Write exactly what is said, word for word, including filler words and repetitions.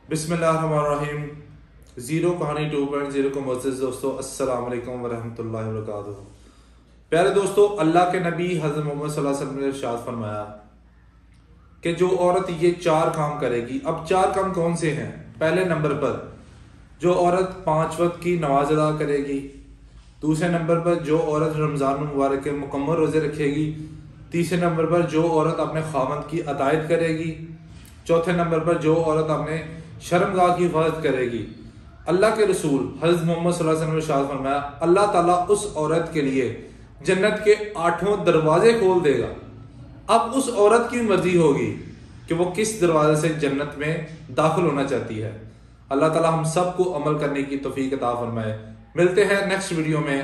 बिस्मिल्लाहिर्रहमानिर्रहीम। ज़ीरो कहानी two point zero को मोअज़्ज़िज़ दोस्तों, अस्सलाम वालेकुम वरहमतुल्लाहि वबरकातुहू। प्यारे दोस्तों, अल्लाह के नबी हज़रत मोहम्मद सल्लल्लाहु अलैहि वसल्लम ने इरशाद फरमाया कि जो औरत ये चार काम करेगी। अब चार काम कौन से हैं? पहले नंबर पर जो औरत पाँच वक्त की नमाज अदा करेगी। दूसरे नंबर पर जो औरत रमज़ान मुबारक के मुकम्मल रोज़े रखेगी। तीसरे नंबर पर जो औरत अपने खामद की अतायत करेगी। चौथे नंबर पर जो औरत अपने शर्मगाह की हिफाजत करेगी। अल्लाह के रसूल हज़रत मोहम्मद सल्लल्लाहु अलैहि वसल्लम ने इरशाद फरमाया, अल्लाह ताला उस औरत के लिए जन्नत के आठों दरवाजे खोल देगा। अब उस औरत की मर्जी होगी कि वो किस दरवाजे से जन्नत में दाखिल होना चाहती है। अल्लाह ताला हम सबको अमल करने की तौफीक अता फरमाए। मिलते हैं नेक्स्ट वीडियो में।